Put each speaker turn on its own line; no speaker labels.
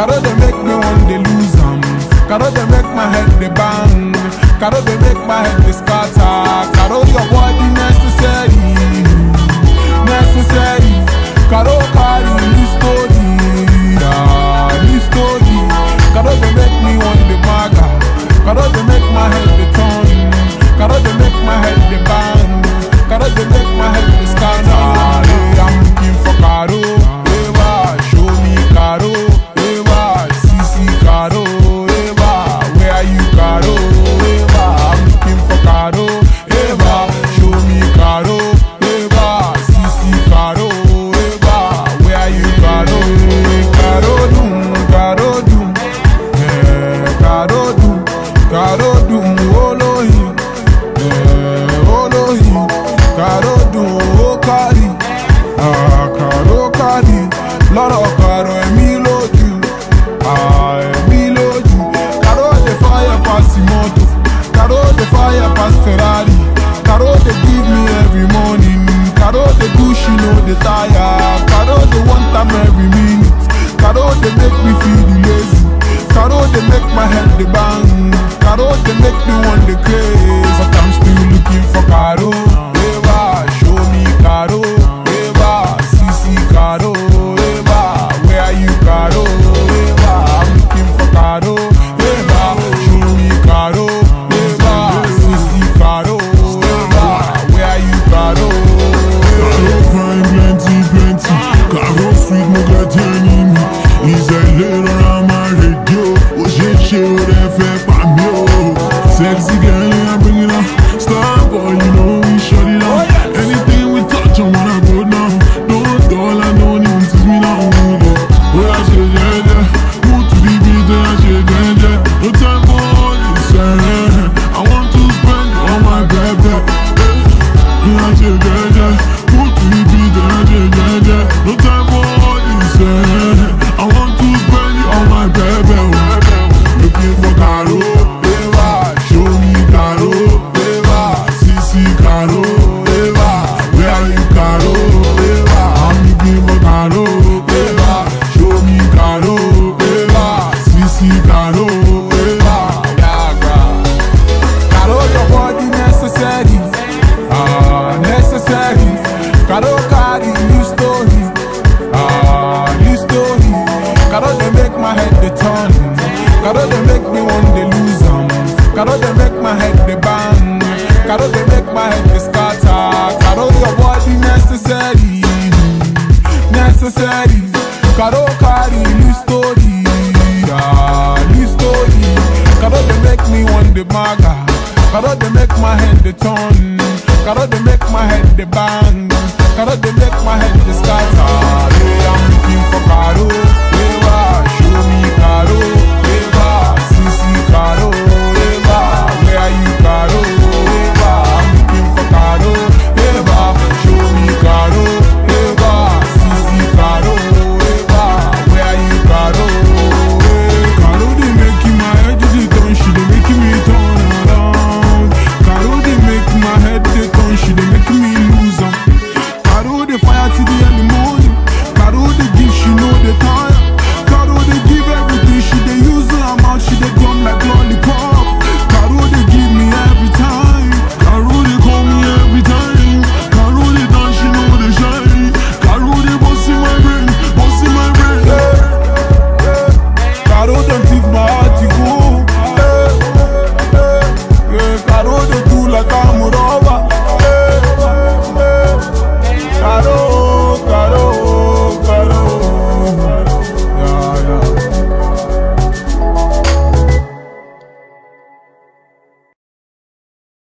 Caro they make me one day lose Caro they make my head the bang. Caro they make my head the scatter. Caro your body necessary, necessary. Caro carry new story, new story. Caro they make me one the maga. Caro they make my head the turn. Caro they make my head the bang. Caro they make my head the scatter. I'm looking for Caro, Eva, show me Caro, Eva, CC Caro, Eva, where are you Caro, Eva, I'm looking for Caro, Eva, show me Caro, Eva, CC Caro, Eva, where are you Caro, Caro dum, Caro dum, Caro dum, Olohi, Olohi, Caro dum, Okari. Caro Cari, lọ́rọ̀ Caro ẹ̀mí lójú, ẹ̀mí lójú. Caro dey fire pass moto, Caro dey fire pass Ferrari. Caro dey give me every morning, Caro dey do she no dey tire. Caro dey want time every minute, Caro dey make me feel lazy. Caro dey make my head dey bang, Caro dey make me want the craze. But I'm still looking for Caro, Eva, show me Caro. Caro, Eva, where are you Caro, Eva, I'm looking for Caro, Eva, show me Caro, Eva, CC Caro, Eva, where are you Caro,
Caro fine plenty, plenty, Caro sweet no got enemy. He's a little on my radio, oh she would have fed me, sexy girl, I'm bringing up, star boy, you know we shut it up. Anything we touch, I wanna go down. All I know is me now. Where I say yeah, move to the beat and I say yeah. No time for all this, I want to spend all my baby. And I say yeah, move to the beat and I say yeah. No time for all this, I want to spend all my baby. Looking for Caro, Eva, show me Caro, Eva, CC Caro, Eva, where are you Caro, Eva? Caro, Eva, show me Caro, Eva, CC Caro, Eva, Yagra. Caro, your body necessary, necessary. Caro carry new story, new story. Caro they make my head the turn, Caro they make me one day lose Caro they make my head the bang, Caro they make my head the scatter. Caro, your body necessary, necessary. Caro carry new story, new story. Caro they make me one the maga. Caro they make my head the turn. Caro they make my head the bang.